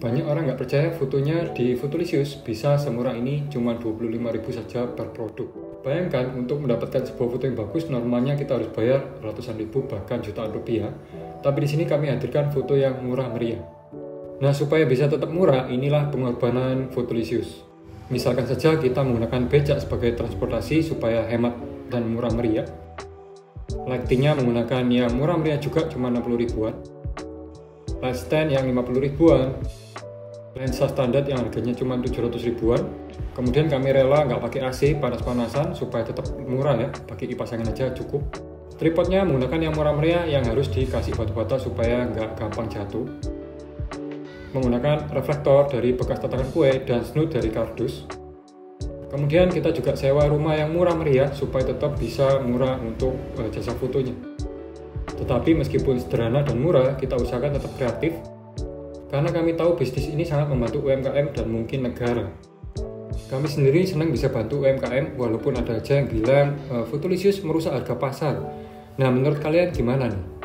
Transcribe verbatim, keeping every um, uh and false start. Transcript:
Banyak orang nggak percaya fotonya di Fotolicious bisa semurah ini, cuma dua puluh lima ribu saja per produk. Bayangkan, untuk mendapatkan sebuah foto yang bagus normalnya kita harus bayar ratusan ribu bahkan jutaan rupiah. Tapi di sini kami hadirkan foto yang murah meriah. Nah, supaya bisa tetap murah, inilah pengorbanan Fotolicious. Misalkan saja kita menggunakan becak sebagai transportasi supaya hemat dan murah meriah. Lightingnya menggunakan yang murah meriah juga, cuma enam puluh ribuan. Light stand yang lima puluh ribuan. Lensa standar yang harganya cuma tujuh ratus ribuan. Kemudian kami rela nggak pakai A C panas-panasan supaya tetap murah ya, pakai kipas angin aja cukup. Tripodnya menggunakan yang murah meriah yang harus dikasih batu-bata supaya nggak gampang jatuh. Menggunakan reflektor dari bekas tatakan kue dan snoot dari kardus. Kemudian kita juga sewa rumah yang murah meriah supaya tetap bisa murah untuk uh, jasa fotonya. Tetapi meskipun sederhana dan murah, kita usahakan tetap kreatif karena kami tahu bisnis ini sangat membantu U M K M dan mungkin negara. Kami sendiri senang bisa bantu U M K M walaupun ada aja yang bilang uh, Fotolicious merusak harga pasar. Nah, menurut kalian gimana nih?